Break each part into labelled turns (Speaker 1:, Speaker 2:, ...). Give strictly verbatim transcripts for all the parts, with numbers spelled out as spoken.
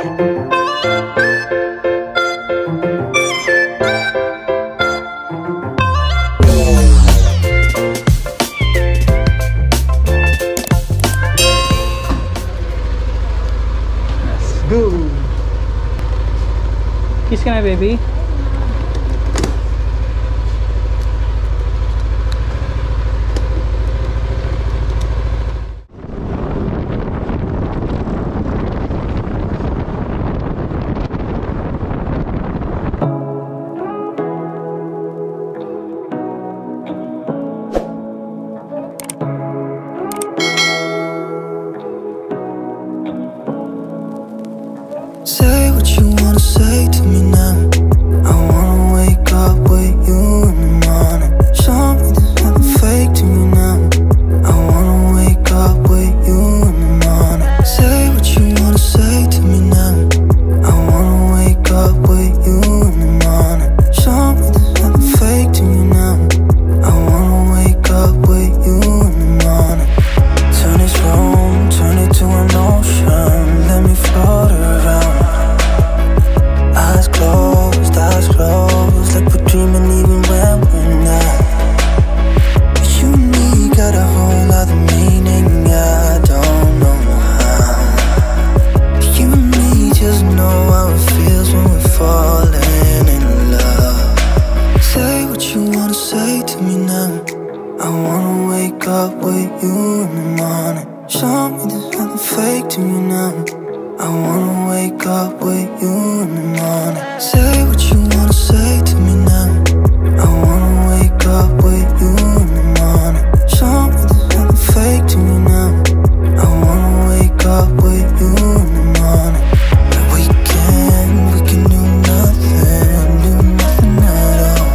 Speaker 1: Go! Kiss ka na, baby.
Speaker 2: Say what you wanna say to me now. I wanna wake up with you in the morning. Show me there's nothing fake to me now. I wanna wake up with you in the morning. Say what you wanna say to me now. I wanna wake up with you in the morning. Show me there's nothing fake to me now. I wanna wake up with you in the morning. Turn this room, turn it to an ocean. Let me float around. Eyes closed, eyes closed, like we're dreaming even when we're not. You and me got a whole other meaning, I don't know how. You and me just know how it feels when we're falling in love. Say what you wanna say to me now. I wanna wake up with you in the morning. Show me there's nothing fake to me now. I wanna wake up with you in the morning. Say what you wanna say to me now. I wanna wake up with you in the morning. Show me there's nothing fake to me now. I wanna wake up with you in the morning. We can, we can do nothing, do nothing at all.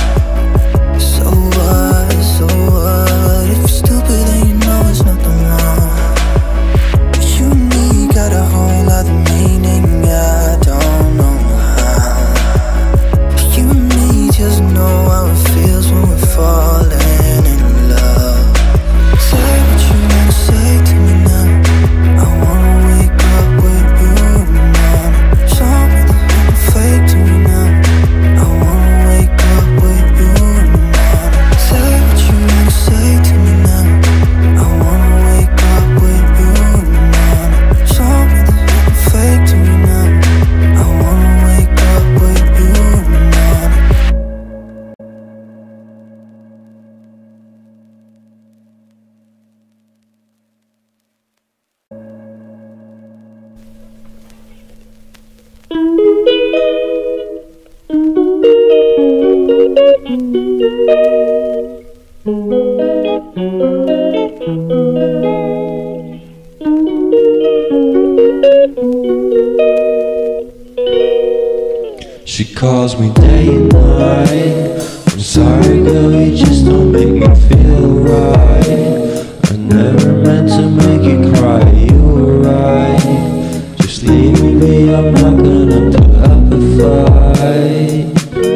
Speaker 2: So what, so what? If you're stupid then you know it's nothing wrong. You and me got a whole other meaning, I don't know how. You and me just know how it feels when we're falling in love. Say what you wanna say to me now. I wanna wake up with you in the morning. Show me there's nothing fake to me now. I wanna wake up with you in the morning. Say what you wanna say to me now. I wanna wake up with you in the morning. Show me there's nothing fake to me now. I wanna wake up with you in the morning.
Speaker 3: She calls me day and night. I'm sorry girl, you just don't make me feel right. I never meant to make you cry, you were right. Just leave me be, I'm not gonna put up a fight.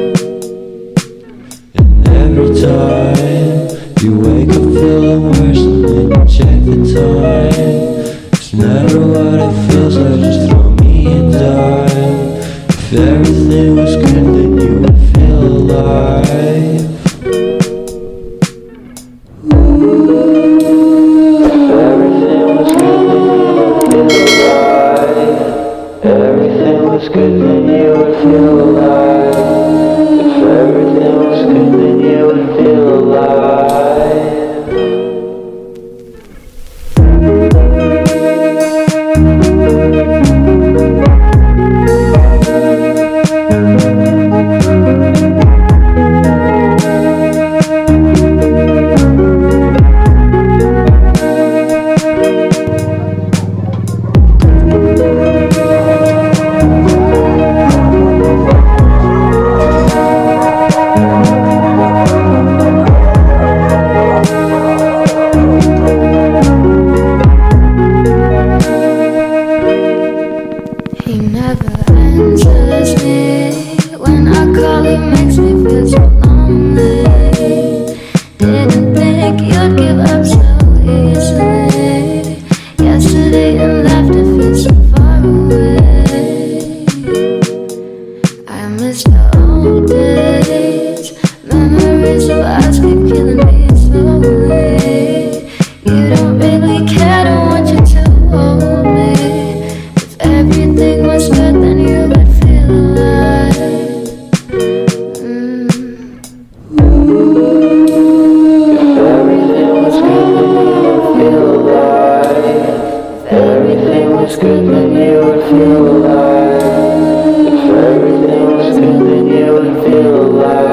Speaker 3: And every time you wake up feeling worse, and then you check the time. It's never what it feels like, just throw me a dime. If everything was good, then you would feel alive. If everything was good, then you would feel alive. Everything was good, then you would feel alive. If everything was good, then you would feel alive.
Speaker 2: We'll be right back.
Speaker 3: everything was good, then you would feel alive. If everything was good, then you would feel alive.